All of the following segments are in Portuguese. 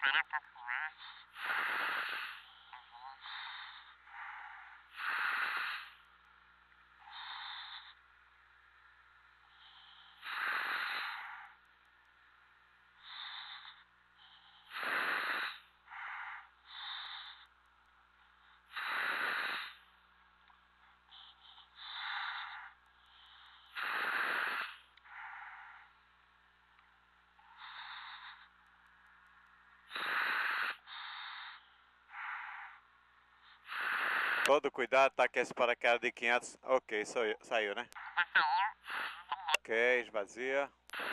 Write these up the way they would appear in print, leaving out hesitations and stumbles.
Todo cuidado, tá com esse paraquedas de 500. Ok, saiu, né? Ok, esvazia.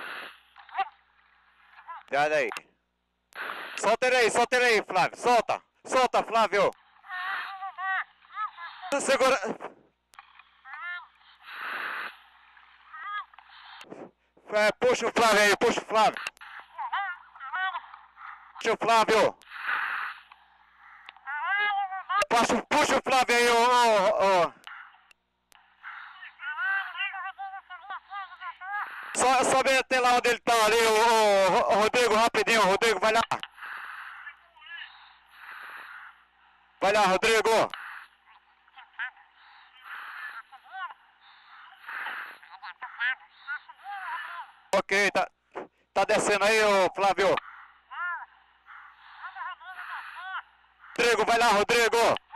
Olha aí. Solta ele aí, Flávio. Solta, Flávio. Segura. Puxa o Flávio aí, puxa o Flávio. Puxa o Flávio. Puxa o Flávio aí, ô. Sobe até lá onde ele tá ali, o Rodrigo, rapidinho, Rodrigo, vai lá. Vai lá, Rodrigo. Ok, tá descendo aí, ô Flávio. Rodrigo, vai lá, Rodrigo.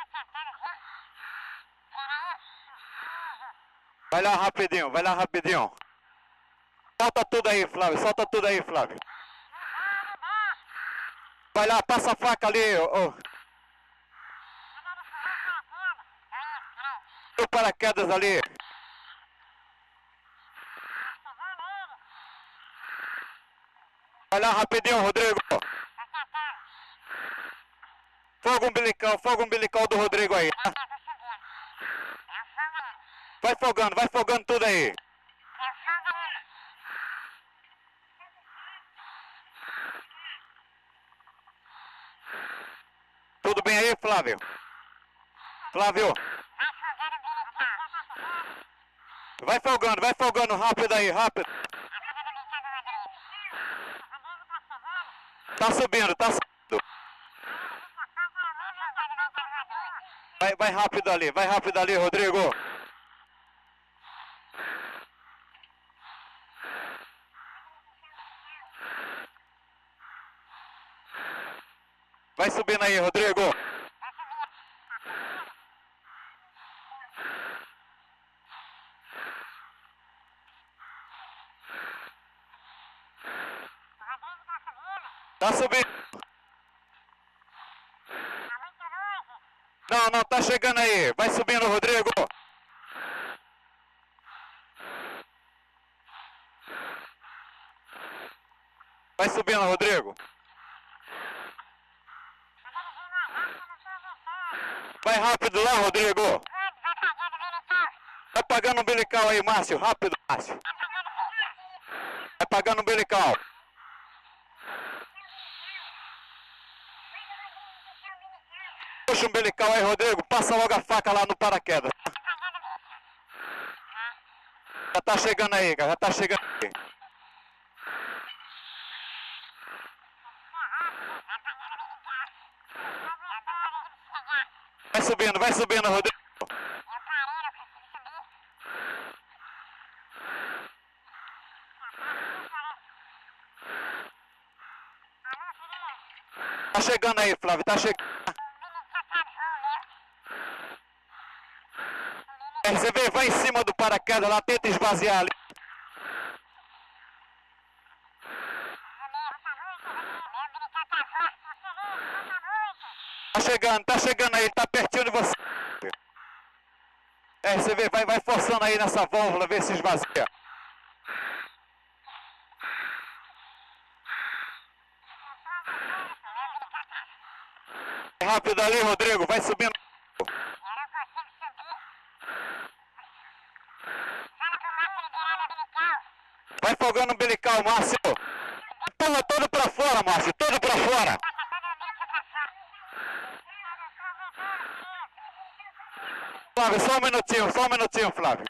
Vai lá rapidinho. Solta tudo aí, Flávio. Vai lá, passa a faca ali, ô. O paraquedas ali. Vai lá rapidinho, Rodrigo. Fogo umbilical do Rodrigo aí. Vai fogando tudo aí. Tudo bem aí, Flávio? Flávio. Vai folgando rápido aí, rápido. Tá subindo. Vai rápido ali, Rodrigo. Vai subindo aí, Rodrigo. Tá subindo. Não, tá chegando aí. Vai subindo, Rodrigo. Vai subindo, Rodrigo. Vai rápido lá, Rodrigo. Vai pagando o umbilical aí, Márcio. Rápido, Márcio. Vai pagando o umbilical. Puxa o umbilical aí, Rodrigo. Passa logo a faca lá no paraquedas. Já tá chegando aí. Vai subindo, Rodrigo. Tá chegando aí, Flávio, tá chegando. RCV, vai em cima do paraquedas lá, tenta esvaziar ali. Tá chegando aí, tá pertinho de você. RCV, vai forçando aí nessa válvula, vê se esvazia. Rápido ali, Rodrigo, vai subindo. Vai folgando o umbilical, Márcio. Pula todo pra fora, Márcio, todo pra fora. Flávio, só um minutinho, Flávio.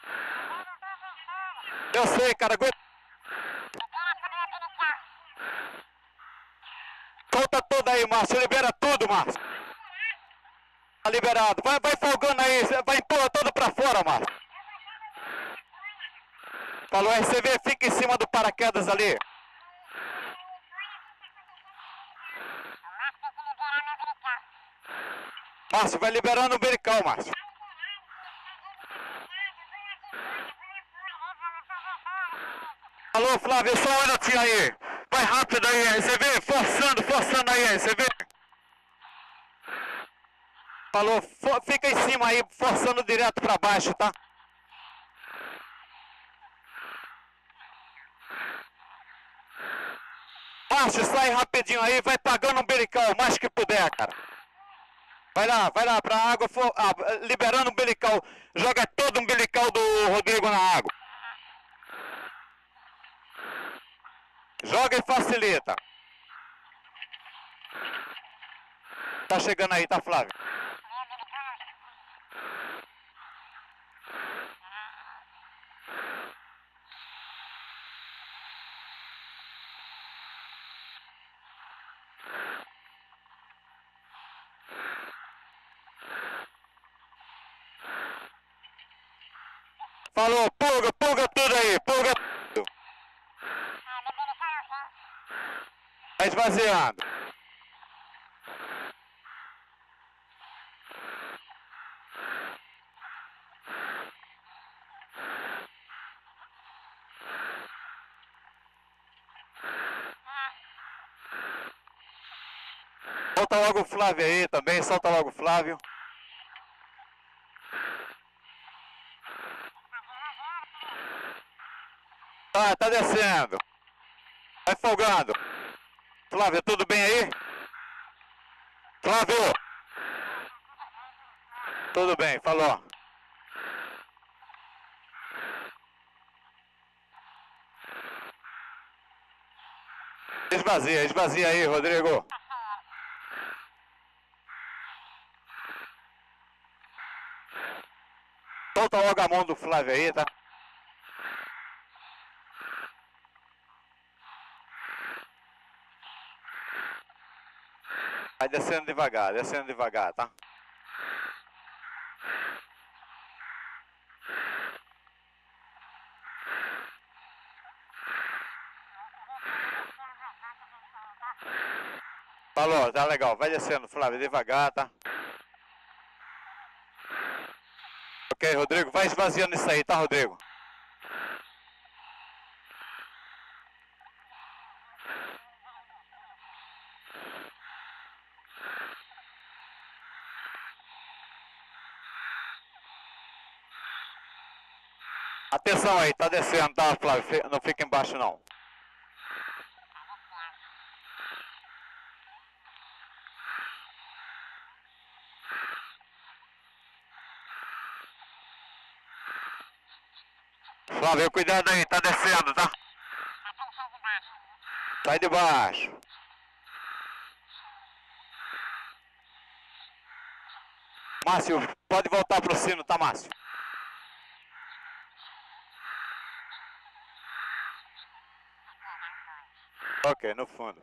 Eu sei, cara, aguenta. Solta todo liberado aí, Márcio. Libera tudo, Márcio. Tá liberado. Vai folgando aí. Vai empurra todo pra fora, Márcio. Falou, RCV, fica em cima do paraquedas ali. Márcio, vai liberando o umbilical, Márcio. Alô, Flávio, só um minutinho aí. Vai rápido aí, RCV. Forçando aí, RCV. Falou, fica em cima aí, forçando direto pra baixo, tá? Márcio, sai rapidinho aí, vai pagando o umbilical, o mais que puder, cara. Vai lá, pra água, liberando o umbilical. Joga todo o umbilical do Rodrigo na água. Joga e facilita. Tá chegando aí, tá, Flávio? Falou, pulga tudo aí, pulga tudo. Tá esvaziando. Solta logo o Flávio aí também, solta logo o Flávio. Tá descendo. Vai folgando. Flávio, tudo bem aí? Flávio! Tudo bem, falou. Esvazia aí, Rodrigo. Solta logo a mão do Flávio aí, tá? Vai descendo devagar, tá? Falou, tá legal. Vai descendo, Flávio, devagar, tá? Ok, Rodrigo, vai esvaziando isso aí, tá, Rodrigo? Atenção aí, tá descendo, tá, Flávio? Não fica embaixo, não. Flávio, cuidado aí, tá descendo, tá? Sai de baixo. Márcio, pode voltar pro sino, tá, Márcio? Ok, no fundo.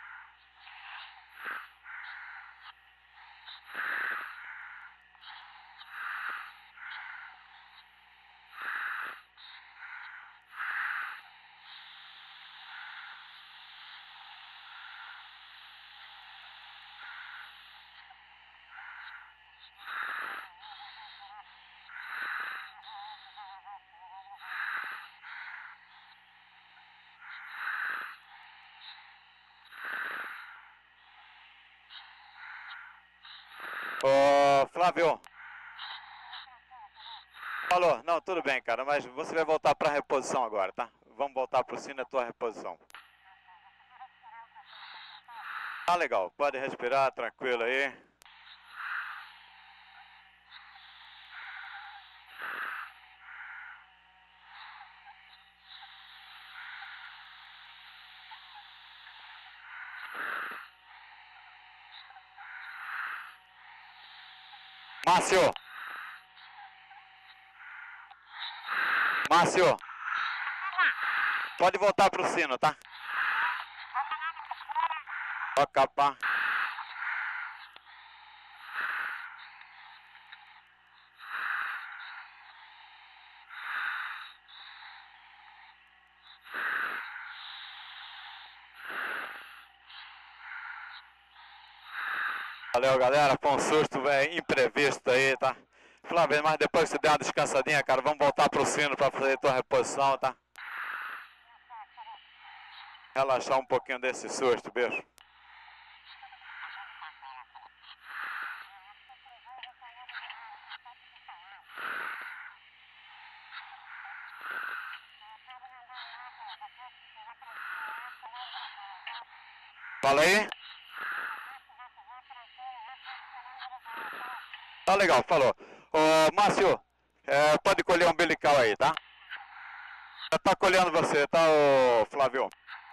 Ô, Flávio. Falou, não, tudo bem, cara, mas você vai voltar pra reposição agora, tá? Vamos voltar pro sino, é tua reposição. Tá legal, pode respirar, tranquilo aí. Márcio, pode voltar pro sino, tá? Toca, pá. Valeu, galera. Foi um susto, velho, imprevisto aí, tá? Flávio, mas depois que você der uma descansadinha, cara, vamos voltar pro sino pra fazer tua reposição, tá? Relaxar um pouquinho desse susto, bicho. Fala aí. Tá legal, falou. Ô, Márcio, pode colher um umbilical aí, tá? Já tá colhendo você, tá, ô Flávio?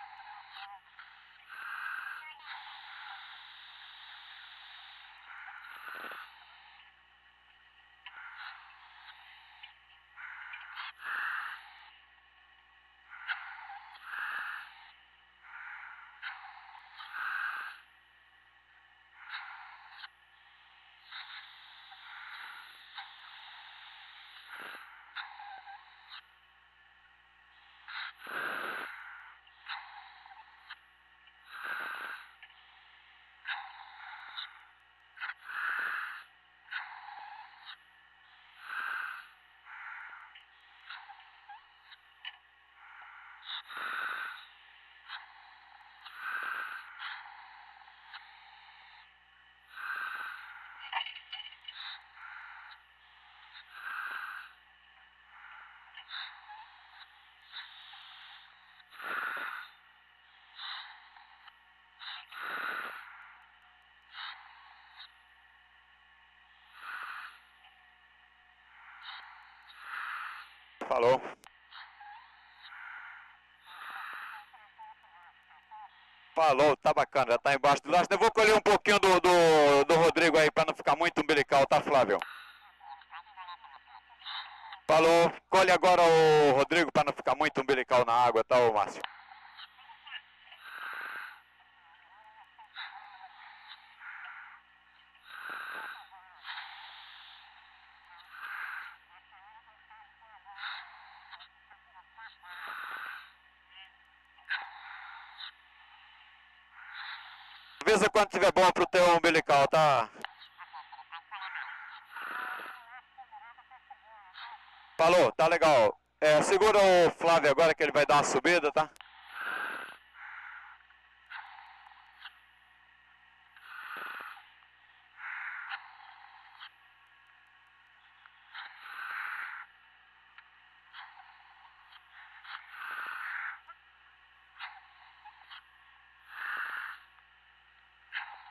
Falou. Falou, tá bacana, já tá embaixo do laço. Eu vou colher um pouquinho do Rodrigo aí pra não ficar muito umbilical, tá, Flávio? Falou, colhe agora o Rodrigo pra não ficar muito umbilical na água, tá, ô Márcio? Avisa quando tiver bom pro teu umbilical, tá? Falou, tá legal. Segura o Flávio agora que ele vai dar uma subida, tá?